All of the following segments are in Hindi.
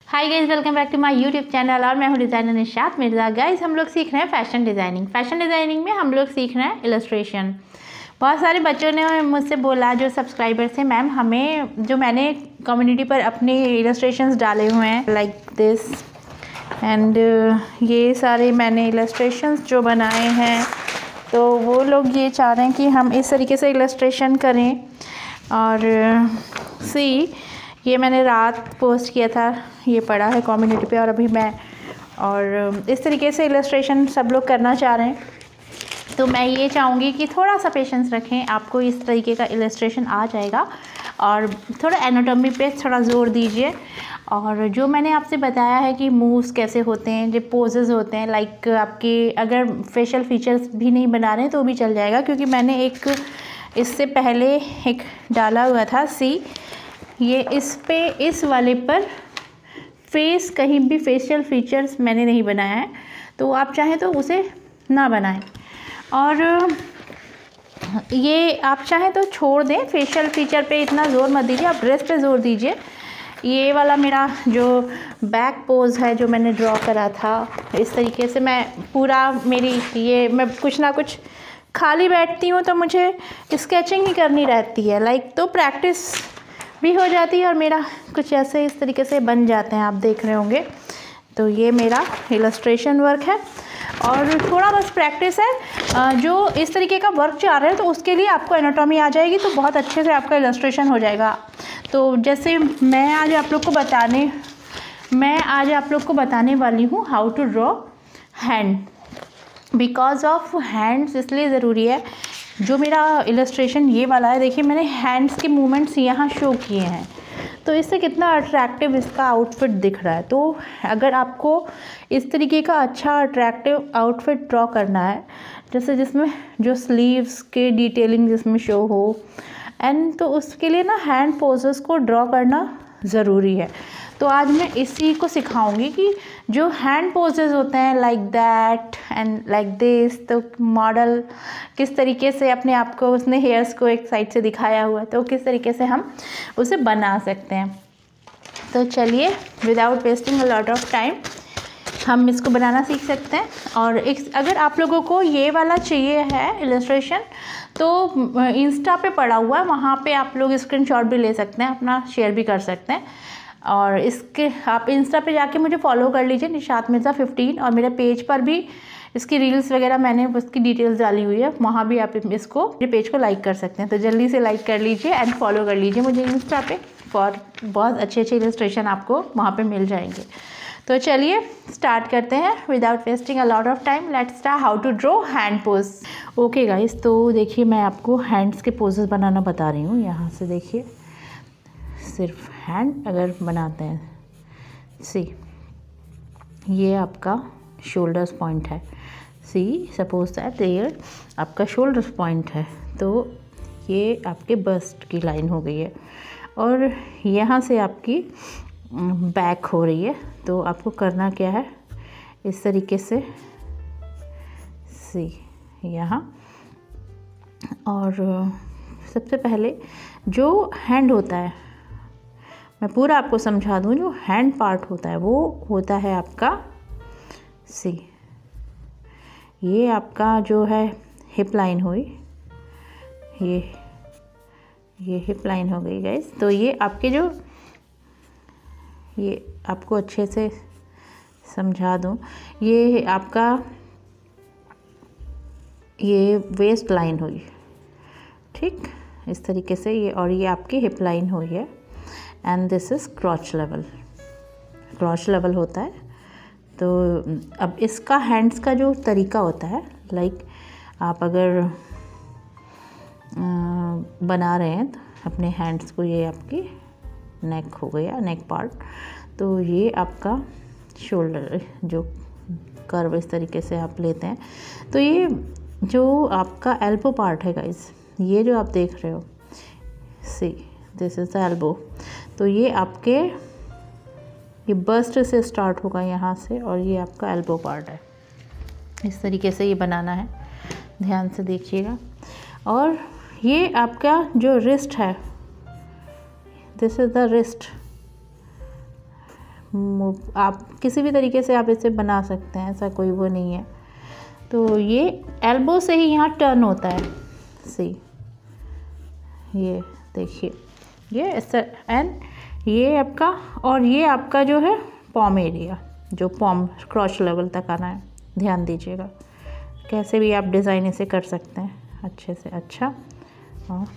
Hi guys, welcome back to my YouTube channel और मैं हूँ डिज़ाइनर निशात मिर्ज़ा। गाइस, हम लोग सीख रहे हैं फैशन डिज़ाइनिंग। फैशन डिज़ाइनिंग में हम लोग सीख रहे हैं इलस्ट्रेशन। बहुत सारे बच्चों ने मुझसे बोला, जो सब्सक्राइबर्स हैं, मैम हमें जो मैंने कम्युनिटी पर अपने इलस्ट्रेशंस डाले हुए हैं लाइक दिस एंड ये सारे मैंने इलस्ट्रेशंस जो बनाए हैं, तो वो लोग ये चाह रहे हैं कि हम इस तरीके से इलस्ट्रेशन करें। और सी ये मैंने रात पोस्ट किया था, ये पड़ा है कम्युनिटी पे और अभी मैं और इस तरीके से इलस्ट्रेशन सब लोग करना चाह रहे हैं। तो मैं ये चाहूँगी कि थोड़ा सा पेशेंस रखें, आपको इस तरीके का इलस्ट्रेशन आ जाएगा। और थोड़ा एनाटॉमी पे थोड़ा ज़ोर दीजिए। और जो मैंने आपसे बताया है कि मूव्स कैसे होते हैं, जो पोजेज़ होते हैं, लाइक आपके अगर फेशियल फीचर्स भी नहीं बना रहे हैं तो भी चल जाएगा, क्योंकि मैंने एक इससे पहले एक डाला हुआ था ये इस पे इस वाले पर फेस कहीं भी फेशियल फीचर्स मैंने नहीं बनाया है, तो आप चाहें तो उसे ना बनाएं। और ये आप चाहें तो छोड़ दें, फेशियल फीचर पे इतना ज़ोर मत दीजिए, आप ड्रेस पे ज़ोर दीजिए। ये वाला मेरा जो बैक पोज है जो मैंने ड्रॉ करा था, इस तरीके से मैं पूरा मैं कुछ ना कुछ खाली बैठती हूँ तो मुझे स्केचिंग ही करनी रहती है लाइक, तो प्रैक्टिस भी हो जाती है और मेरा कुछ ऐसे इस तरीके से बन जाते हैं, आप देख रहे होंगे। तो ये मेरा इलस्ट्रेशन वर्क है और थोड़ा बस प्रैक्टिस है। जो इस तरीके का वर्क चाह रहे हैं तो उसके लिए आपको एनाटॉमी आ जाएगी तो बहुत अच्छे से आपका इलस्ट्रेशन हो जाएगा। तो जैसे मैं आज आप लोग को बताने वाली हूँ how to draw hand. Because of hands इसलिए ज़रूरी है। जो मेरा इलस्ट्रेशन ये वाला है, देखिए मैंने हैंड्स के मूवमेंट्स यहाँ शो किए हैं, तो इससे कितना अट्रैक्टिव इसका आउटफिट दिख रहा है। तो अगर आपको इस तरीके का अच्छा अट्रैक्टिव आउटफिट ड्रॉ करना है, जैसे जिसमें जो स्लीव्स के डिटेलिंग जिसमें शो हो, एंड तो उसके लिए ना हैंड पोजेस को ड्रॉ करना ज़रूरी है। तो आज मैं इसी को सिखाऊंगी कि जो हैंड पोजेस होते हैं like that and like this, तो मॉडल किस तरीके से अपने आप को, उसने हेयर्स को एक साइड से दिखाया हुआ है, तो किस तरीके से हम उसे बना सकते हैं। तो चलिए, without wasting a lot of time हम इसको बनाना सीख सकते हैं। और अगर आप लोगों को ये वाला चाहिए है इलस्ट्रेशन, तो इंस्टा पे पड़ा हुआ है, वहाँ पे आप लोग स्क्रीनशॉट भी ले सकते हैं, अपना शेयर भी कर सकते हैं। और इसके आप इंस्टा पे जाके मुझे फॉलो कर लीजिए, निशात मिर्ज़ा 15, और मेरे पेज पर भी इसकी रील्स वगैरह मैंने उसकी डिटेल्स डाली हुई है, वहाँ भी आप मेरे पेज को लाइक कर सकते हैं। तो जल्दी से लाइक कर लीजिए एंड फॉलो कर लीजिए मुझे इंस्टा पे, फॉर बहुत अच्छे इलस्ट्रेशन आपको वहाँ पे मिल जाएंगे। तो चलिए स्टार्ट करते हैं without wasting a lot of time. Let's start how to draw hand pose. Okay guys, तो देखिए मैं आपको हैंड्स के पोजेस बनाना बता रही हूँ। यहाँ से देखिए, सिर्फ हैंड अगर बनाते हैं, ये आपका शोल्डर्स पॉइंट है। सपोज दैट देयर आपका शोल्डर्स पॉइंट है, तो ये आपके बस्ट की लाइन हो गई है और यहाँ से आपकी बैक हो रही है। तो आपको करना क्या है, इस तरीके से यहाँ, और सबसे पहले जो हैंड होता है, मैं पूरा आपको समझा दूँ, जो हैंड पार्ट होता है वो होता है आपका ये आपका जो है हिप लाइन हुई, ये हिप लाइन हो गई गाइस। तो ये आपके ये आपको अच्छे से समझा दूँ, ये आपका ये वेस्ट लाइन हुई, ठीक इस तरीके से ये, और ये आपकी हिप लाइन हुई है। And this is crotch level होता है। तो अब इसका हैंड्स का जो तरीका होता है, लाइक आप अगर बना रहे हैं तो अपने हैंड्स को, ये आपकी नेक हो गया, नेक पार्ट, तो ये आपका शोल्डर जो कर्व इस तरीके से आप लेते हैं। तो ये जो आपका एल्बो पार्ट है गाइस, ये जो आप देख रहे हो, दिस इज़ द एल्बो। तो ये आपके ये बस्ट से स्टार्ट होगा यहाँ से, और ये आपका एल्बो पार्ट है। इस तरीके से ये बनाना है, ध्यान से देखिएगा। और ये आपका जो रिस्ट है, दिस इज़ द रिस्ट, आप किसी भी तरीके से आप इसे बना सकते हैं, ऐसा कोई वो नहीं है। तो ये एल्बो से ही यहाँ टर्न होता है, सी ये देखिए, ये एंड ये आपका, और ये आपका जो है पॉम एरिया, जो पॉम क्रॉच लेवल तक आना है। ध्यान दीजिएगा, कैसे भी आप डिज़ाइन इसे कर सकते हैं अच्छे से अच्छा। और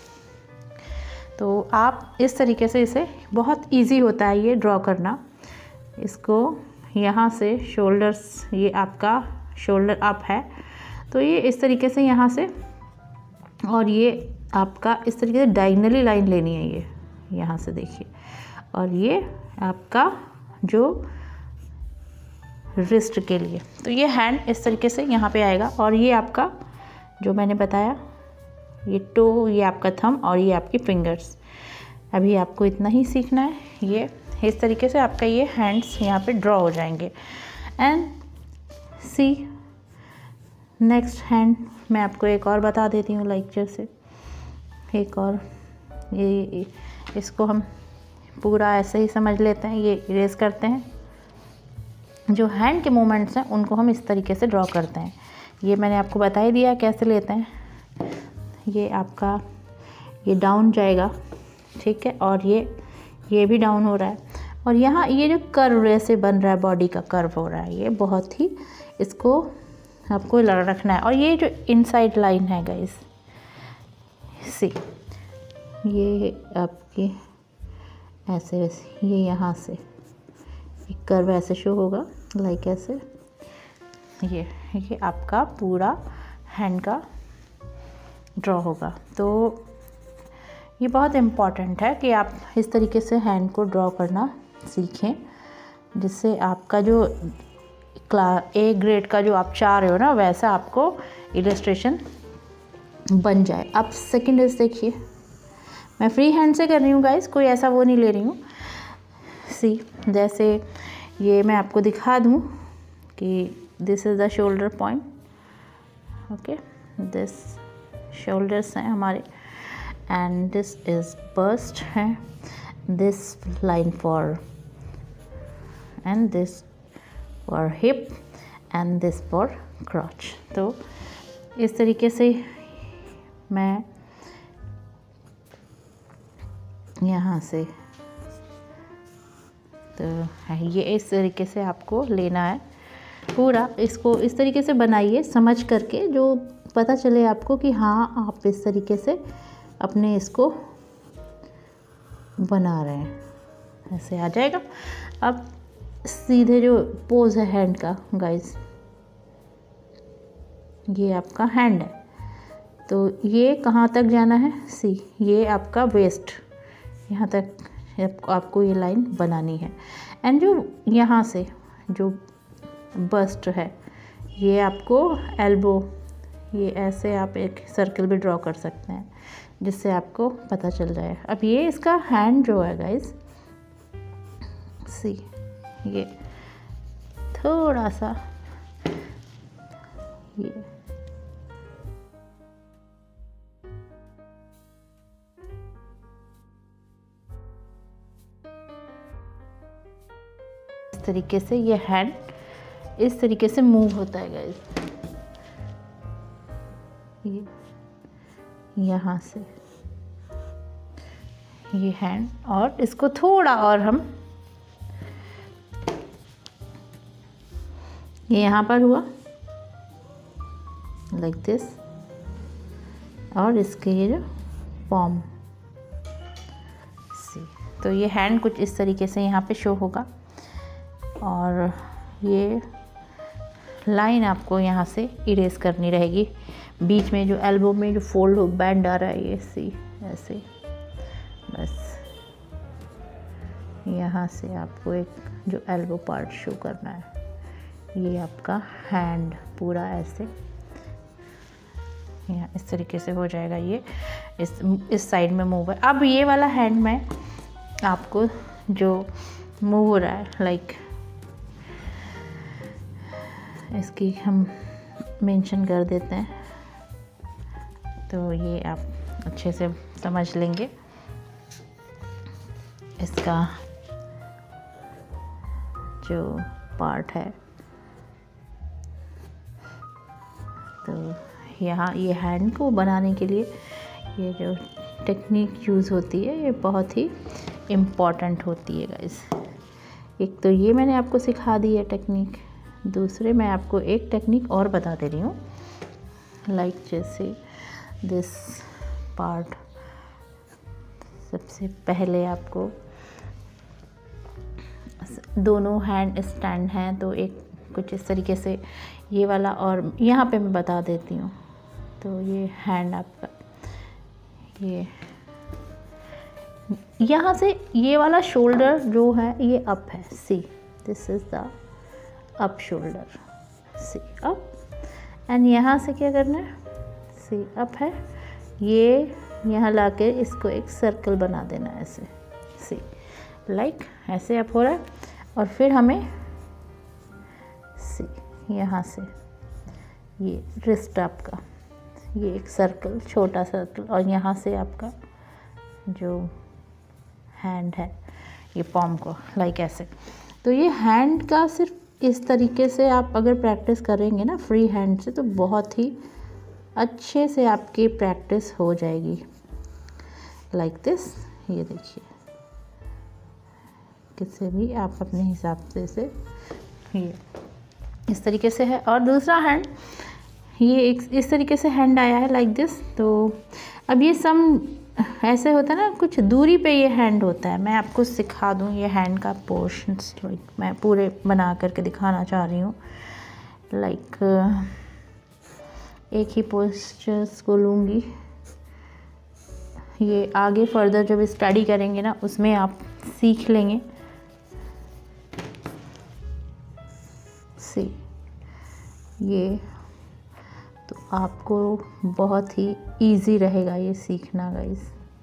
तो आप इस तरीके से इसे, बहुत इजी होता है ये ड्रॉ करना। इसको यहाँ से शोल्डर्स, ये आपका शोल्डर अप है, तो ये इस तरीके से यहाँ से, और ये आपका इस तरीके से डायगनली लाइन लेनी है ये यहाँ से देखिए, और ये आपका जो रिस्ट के लिए, तो ये हैंड इस तरीके से यहाँ पे आएगा, और ये आपका जो मैंने बताया ये टो, ये आपका थंब, और ये आपकी फिंगर्स। अभी आपको इतना ही सीखना है। ये इस तरीके से आपका ये हैंड्स यहाँ पे ड्रॉ हो जाएंगे। एंड सी नेक्स्ट हैंड मैं आपको एक और बता देती हूँ, लाइक जैसे एक और, ये इसको हम पूरा ऐसे ही समझ लेते हैं, ये इरेज करते हैं। जो हैंड के मूवमेंट्स हैं उनको हम इस तरीके से ड्रॉ करते हैं। ये मैंने आपको बता ही दिया कैसे लेते हैं। ये आपका ये डाउन जाएगा, ठीक है, और ये भी डाउन हो रहा है, और यहाँ ये जो कर्व ऐसे बन रहा है, बॉडी का कर्व हो रहा है, ये बहुत ही, इसको आपको रखना है। और ये जो इनसाइड लाइन है गाइस, सी ये आपकी ऐसे वैसे, ये यहाँ से एक कर्व ऐसे शो होगा, लाइक ऐसे। ये आपका पूरा हैंड का ड्रॉ होगा। तो ये बहुत इम्पॉर्टेंट है कि आप इस तरीके से हैंड को ड्रॉ करना सीखें, जिससे आपका जो ए ग्रेड का जो आप चाह रहे हो ना, वैसा आपको इलस्ट्रेशन बन जाए। अब सेकंड इज देखिए, मैं फ्री हैंड से कर रही हूँ गाइस, कोई ऐसा वो नहीं ले रही हूँ। सी जैसे ये मैं आपको दिखा दूँ कि this is the shoulder point, okay, this shoulders हैं हमारे, एंड दिस इज़ बस्ट है, this line for, and this for hip, and this for crotch. तो इस तरीके से मैं यहाँ से, तो ये इस तरीके से आपको लेना है पूरा। इसको इस तरीके से बनाइए समझ करके, जो पता चले आपको कि हाँ आप इस तरीके से अपने इसको बना रहे हैं, ऐसे आ जाएगा। अब सीधे जो पोज है हैंड का गाइस, ये आपका हैंड है, तो ये कहाँ तक जाना है, सी ये आपका वेस्ट, यहाँ तक आपको ये लाइन बनानी है। एंड जो यहाँ से जो बस्ट है, ये आपको एल्बो, ये ऐसे आप एक सर्कल भी ड्रॉ कर सकते हैं, जिससे आपको पता चल जाए। अब ये इसका हैंड जो है गाइस, सी ये थोड़ा सा ये इस तरीके से, ये हैंड इस तरीके से मूव होता है गाइस, ये यहाँ से ये हैंड, और इसको थोड़ा और हम, ये यहाँ पर हुआ लाइक दिस, और इसके ये जो पॉम, सी, तो ये हैंड कुछ इस तरीके से यहाँ पे शो होगा, और ये लाइन आपको यहाँ से इरेज करनी रहेगी। बीच में जो एल्बो में जो फोल्ड हो, बैंड आ रहा है, ये सी ऐसे, बस यहाँ से आपको एक जो एल्बो पार्ट शो करना है। ये आपका हैंड पूरा ऐसे यहाँ इस तरीके से हो जाएगा। ये इस साइड में मूव है। अब ये वाला हैंड में आपको जो मूव हो रहा है, लाइक इसकी हम मेंशन कर देते हैं, तो ये आप अच्छे से समझ लेंगे। इसका जो पार्ट है। तो यहाँ ये हैंड को बनाने के लिए ये जो टेक्निक यूज़ होती है ये बहुत ही इम्पॉर्टेंट होती है गाइस। एक तो ये मैंने आपको सिखा दी है टेक्निक, दूसरे मैं आपको एक टेक्निक और बता दे रही हूँ। लाइक जैसे दिस पार्ट, सबसे पहले आपको दोनों हैंड स्टैंड हैं तो एक कुछ इस तरीके से ये वाला, और यहाँ पे मैं बता देती हूँ। तो ये हैंड आपका, ये यहाँ से ये वाला शोल्डर जो है ये अप है, see this is the up shoulder, see up. And यहाँ से क्या करना है, सी अप है, ये यहाँ लाके इसको एक सर्कल बना देना है ऐसे, सी लाइक ऐसे अप हो रहा है। और फिर हमें सी यहाँ से ये रिस्ट आपका, ये एक सर्कल, छोटा सर्कल, और यहाँ से आपका जो हैंड है ये पॉम को लाइक ऐसे। तो ये हैंड का सिर्फ इस तरीके से आप अगर प्रैक्टिस करेंगे ना फ्री हैंड से, तो बहुत ही अच्छे से आपकी प्रैक्टिस हो जाएगी लाइक दिस। ये देखिए, किसी भी आप अपने हिसाब से ये इस तरीके से है। और दूसरा हैंड ये एक इस तरीके से हैंड आया है लाइक दिस। तो अब ये सम ऐसे होता है ना, कुछ दूरी पे ये हैंड होता है। मैं आपको सिखा दूँ ये हैंड का पोर्शंस, मैं पूरे बना करके दिखाना चाह रही हूँ। लाइक एक ही पोस्चर्स को लूँगी, ये आगे फर्दर जब स्टडी करेंगे ना उसमें आप सीख लेंगे। सी ये तो आपको बहुत ही इजी रहेगा ये सीखना गाइस।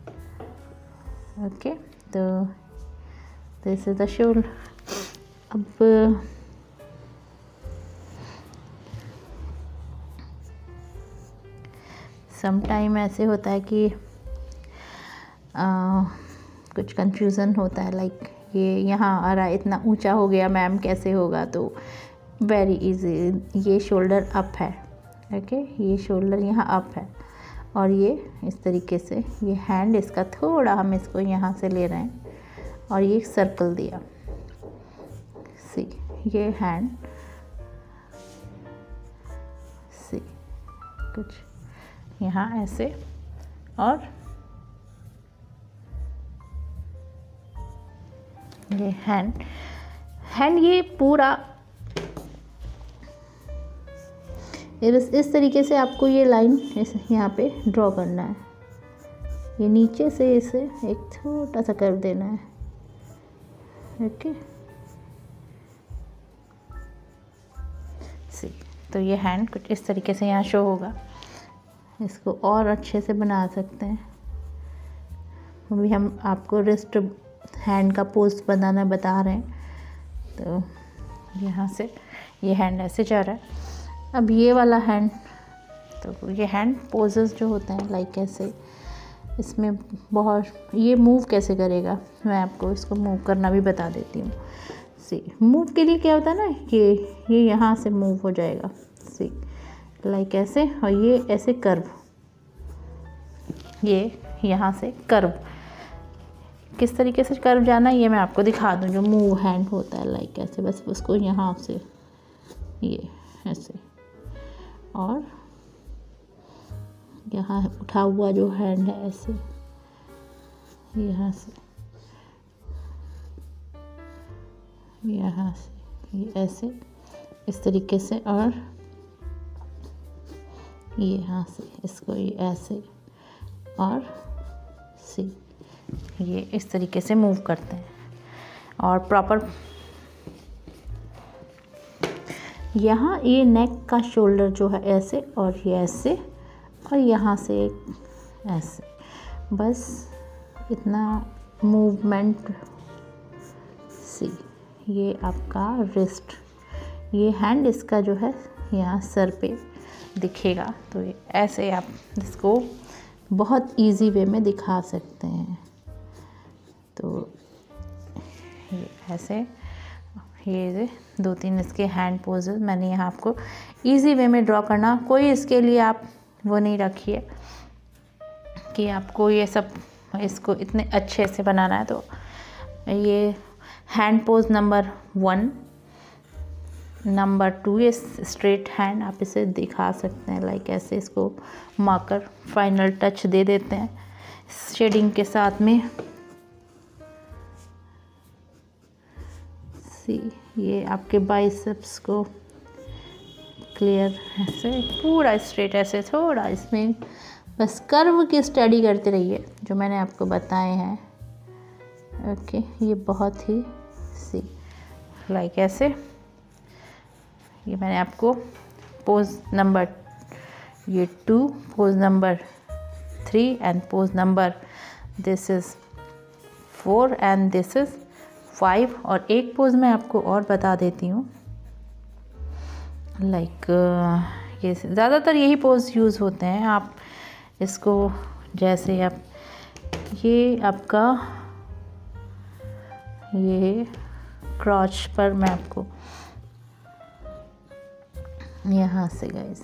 ओके, तो दिस इज द शोल्डर। अब सम टाइम ऐसे होता है कि कुछ कंफ्यूज़न होता है, लाइक ये यहाँ आ रहा है, इतना ऊंचा हो गया मैम कैसे होगा। तो वेरी इजी, ये शोल्डर अप है, ओके ये शोल्डर यहाँ अप है, और ये इस तरीके से ये हैंड इसका थोड़ा हम इसको यहाँ से ले रहे हैं, और ये एक सर्कल दिया। सी ये हैंड, सी कुछ यहाँ ऐसे, और ये हैंड ये पूरा ये बस इस तरीके से आपको ये लाइन यहाँ पे ड्रॉ करना है। ये नीचे से इसे एक छोटा सा कर्व देना है, ओके। सी तो ये हैंड कुछ इस तरीके से यहाँ शो होगा। इसको और अच्छे से बना सकते हैं। अभी हम आपको रिस्ट हैंड का पोज बनाना बता रहे हैं। तो यहाँ से ये हैंड ऐसे जा रहा है। अब ये वाला हैंड, तो ये हैंड पोजेस जो होते हैं लाइक ऐसे, इसमें बहुत ये मूव कैसे करेगा मैं आपको इसको मूव करना भी बता देती हूँ। सी मूव के लिए क्या होता है ना, ये यहाँ से मूव हो जाएगा, सी लाइक ऐसे, और ये ऐसे कर्व, ये यहाँ से कर्व, किस तरीके से कर्व जाना ये मैं आपको दिखा दूँ। जो मूव हैंड होता है लाइक ऐसे, बस उसको यहाँ से ये ऐसे, और यहाँ उठा हुआ जो हैंड है ऐसे, यहाँ से यहाँ से ये ऐसे इस तरीके से, और ये यहाँ से इसको ये ऐसे, और सी ये इस तरीके से मूव करते हैं। और प्रॉपर यहाँ ये नेक का शोल्डर जो है ऐसे, और ये ऐसे, और यहाँ से एक ऐसे, बस इतना मूवमेंट। सी ये आपका रिस्ट, ये हैंड इसका जो है यहाँ सर पे दिखेगा। तो ये ऐसे आप इसको बहुत इजी वे में दिखा सकते हैं। तो ये ऐसे, ये 2-3 इसके हैंड पोजेस मैंने यहाँ आपको इजी वे में ड्रॉ करना, कोई इसके लिए आप वो नहीं रखिए कि आपको ये सब इसको इतने अच्छे से बनाना है। तो ये हैंड पोज नंबर 1, नंबर 2 ये स्ट्रेट हैंड आप इसे दिखा सकते हैं, लाइक ऐसे इसको मार्कर फाइनल टच दे देते हैं शेडिंग के साथ में। ये आपके बाइसेप्स को क्लियर ऐसे पूरा स्ट्रेट, ऐसे थोड़ा इसमें बस कर्व की स्टडी करते रहिए जो मैंने आपको बताए हैं। ओके, ये बहुत ही लाइक ऐसे ये मैंने आपको pose number 2, pose number 3 and pose number this is 4 and this is 5। और एक पोज मैं आपको और बता देती हूँ, लाइक ये ज़्यादातर यही पोज यूज़ होते हैं। आप इसको जैसे आप ये आपका ये क्रॉच पर मैं आपको यहाँ से गाइस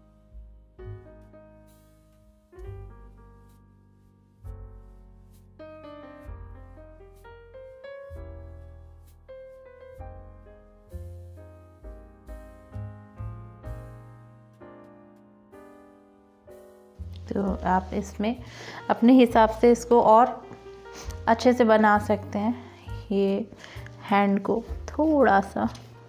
तो आप इसमें अपने हिसाब से इसको और अच्छे से बना सकते हैं। ये हैंड को थोड़ा सा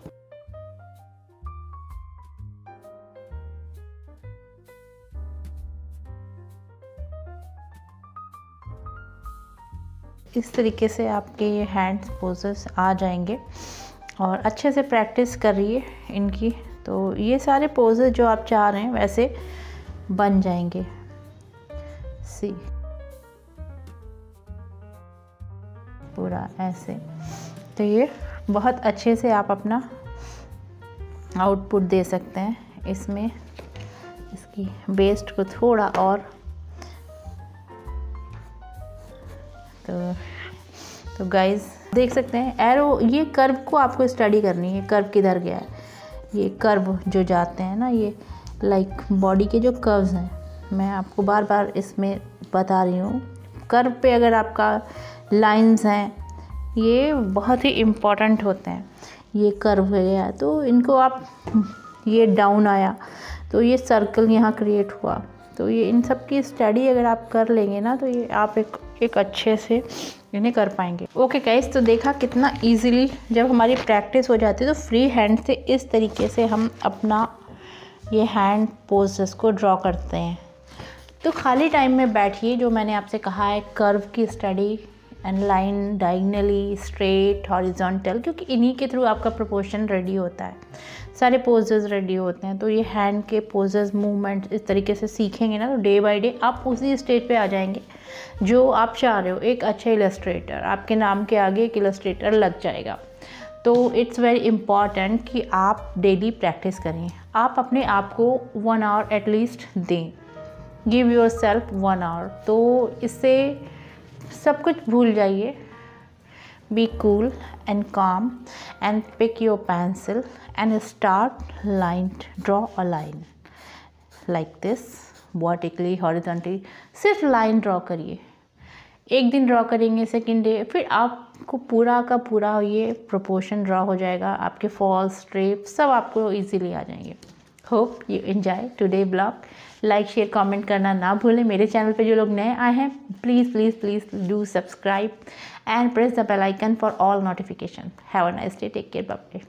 इस तरीके से आपके ये हैंड पोजेस आ जाएंगे और अच्छे से प्रैक्टिस करिए इनकी, तो ये सारे पोजेस जो आप चाह रहे हैं वैसे बन जाएंगे। पूरा ऐसे, तो ये बहुत अच्छे से आप अपना आउटपुट दे सकते हैं। इसमें इसकी बेस्ट को थोड़ा और तो गाइस देख सकते हैं एरो, ये कर्व को आपको स्टडी करनी है। कर्व किधर गया है, ये कर्व जो जाते हैं ना, ये लाइक बॉडी के जो कर्व्स हैं, मैं आपको बार बार इसमें बता रही हूँ। कर्व पे अगर आपका लाइंस हैं, ये बहुत ही इम्पॉर्टेंट होते हैं। ये कर्व गया तो इनको आप, ये डाउन आया तो ये सर्कल यहाँ क्रिएट हुआ, तो ये इन सब की स्टडी अगर आप कर लेंगे ना, तो ये आप एक अच्छे से इन्हें कर पाएंगे। ओके गाइस, तो देखा कितना इजीली जब हमारी प्रैक्टिस हो जाती है तो फ्री हैंड से इस तरीके से हम अपना ये हैंड पोजेस को ड्रॉ करते हैं। तो खाली टाइम में बैठिए, जो मैंने आपसे कहा है कर्व की study and line diagonally, straight, horizontal, क्योंकि इन्हीं के थ्रू आपका प्रोपोर्शन रेडी होता है, सारे पोजेस रेडी होते हैं। तो ये हैंड के पोजेस मूवमेंट इस तरीके से सीखेंगे ना, तो डे बाय डे आप उसी स्टेज पे आ जाएंगे जो आप चाह रहे हो। एक अच्छा इलस्ट्रेटर, आपके नाम के आगे एक इलस्ट्रेटर लग जाएगा। तो इट्स वेरी इम्पॉर्टेंट कि आप डेली प्रैक्टिस करें। आप अपने आप को 1 आवर एटलीस्ट दें, गिव योर सेल्फ 1 आवर। तो इससे सब कुछ भूल जाइए। Be cool and calm and pick your pencil and start line, draw a line like this, vertically, horizontally, सिर्फ लाइन ड्रॉ करिए। एक दिन ड्रॉ करेंगे, सेकेंड डे, फिर आपको पूरा का पूरा ये प्रोपोर्शन ड्रॉ हो जाएगा। आपके फॉल्स, स्ट्रेप सब आपको इजीली आ जाएंगे। Hope you enjoy today blog. Like, share, comment करना ना भूलें। मेरे चैनल पे जो लोग नए आए हैं, please please please do subscribe and press the bell icon for all notification. Have a nice day, take care, bye bye.